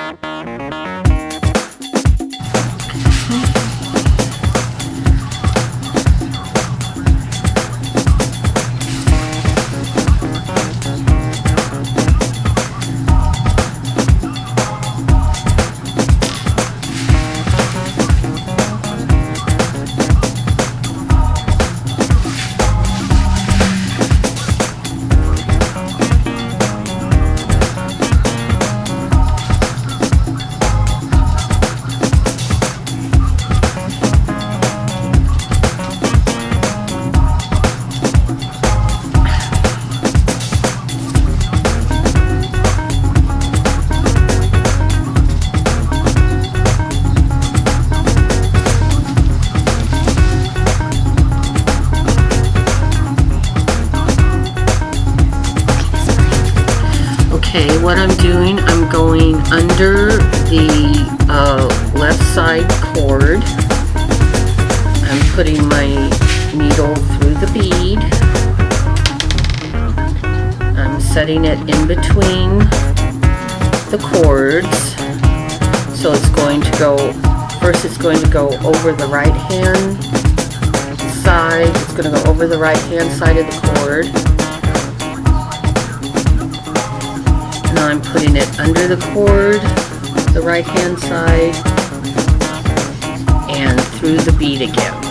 Okay, what I'm doing, I'm going under the left side cord. I'm putting my needle through the bead. I'm setting it in between the cords. So it's going to go, first it's going to go over the right hand side. It's going to go over the right hand side of the cord. Now I'm putting it under the cord, the right hand side, and through the bead again.